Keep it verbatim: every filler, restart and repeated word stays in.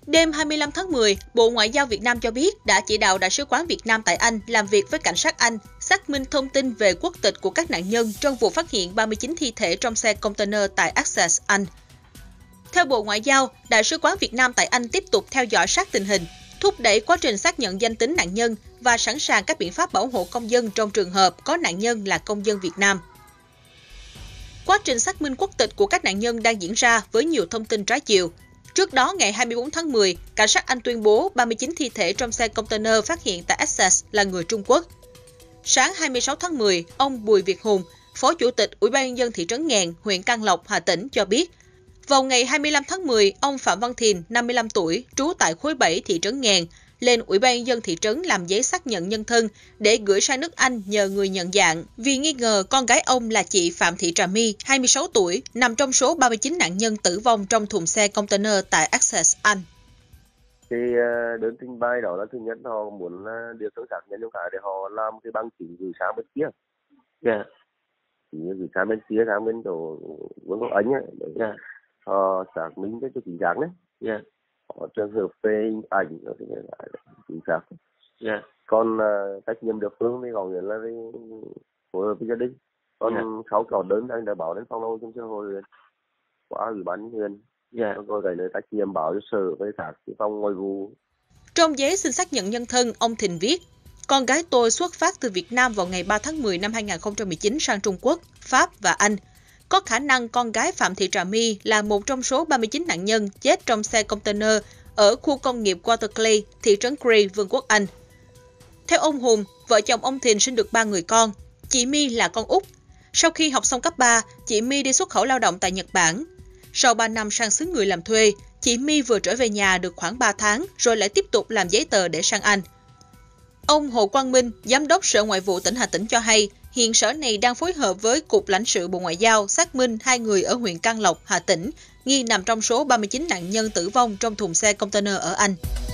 Đêm hai mươi lăm tháng mười, Bộ Ngoại giao Việt Nam cho biết đã chỉ đạo Đại sứ quán Việt Nam tại Anh làm việc với cảnh sát Anh, xác minh thông tin về quốc tịch của các nạn nhân trong vụ phát hiện ba mươi chín thi thể trong xe container tại Essex, Anh. Theo Bộ Ngoại giao, Đại sứ quán Việt Nam tại Anh tiếp tục theo dõi sát tình hình, thúc đẩy quá trình xác nhận danh tính nạn nhân và sẵn sàng các biện pháp bảo hộ công dân trong trường hợp có nạn nhân là công dân Việt Nam. Quá trình xác minh quốc tịch của các nạn nhân đang diễn ra với nhiều thông tin trái chiều. Trước đó, ngày hai mươi tư tháng mười, cảnh sát Anh tuyên bố ba mươi chín thi thể trong xe container phát hiện tại Essex là người Trung Quốc. Sáng hai mươi sáu tháng mười, ông Bùi Việt Hùng, Phó Chủ tịch Ủy ban nhân dân thị trấn Nghèn, huyện Can Lộc, Hà Tĩnh cho biết, vào ngày hai mươi lăm tháng mười, ông Phạm Văn Thiền, năm mươi lăm tuổi, trú tại khối bảy thị trấn Nghèn, lên Ủy ban nhân dân thị trấn làm giấy xác nhận nhân thân để gửi sang nước Anh nhờ người nhận dạng vì nghi ngờ con gái ông là chị Phạm Thị Trà My, hai mươi sáu tuổi, nằm trong số ba mươi chín nạn nhân tử vong trong thùng xe container tại Essex, Anh. Thì đơn trình bày đó là thứ nhất họ muốn điều tra xác nhận những cái để họ làm cái bằng chứng gửi sang bên kia. Dạ. Yeah. Gửi sang bên kia, sang bên chỗ Vương quốc Anh ấy, để yeah. họ xác minh cái chính xác đấy. Dạ. Yeah. Họ trường hợp về hình ảnh rồi thì chính xác. Yeah. Còn uh, trách nhiệm địa phương thì có nghĩa là phối hợp với gia đình. Còn yeah. sau có đơn anh đã báo đến phòng lao động xã hội huyện qua ủy ban huyện. Yeah. Rồi cái nơi trách nhiệm báo cho sở với các phòng ngoại vụ. Trong giấy xin xác nhận nhân thân, ông Thìn viết: con gái tôi xuất phát từ Việt Nam vào ngày ba tháng mười năm hai nghìn không trăm mười chín sang Trung Quốc, Pháp và Anh. Có khả năng con gái Phạm Thị Trà My là một trong số ba mươi chín nạn nhân chết trong xe container ở khu công nghiệp Waterclay, thị trấn Crewe, Vương quốc Anh. Theo ông Hùng, vợ chồng ông Thìn sinh được ba người con. Chị My là con út. Sau khi học xong cấp ba, chị My đi xuất khẩu lao động tại Nhật Bản. Sau ba năm sang xứ người làm thuê, chị My vừa trở về nhà được khoảng ba tháng rồi lại tiếp tục làm giấy tờ để sang Anh. Ông Hồ Quang Minh, Giám đốc Sở Ngoại vụ tỉnh Hà Tĩnh cho hay, hiện sở này đang phối hợp với Cục Lãnh sự Bộ Ngoại giao xác minh hai người ở huyện Can Lộc, Hà Tĩnh, nghi nằm trong số ba mươi chín nạn nhân tử vong trong thùng xe container ở Anh.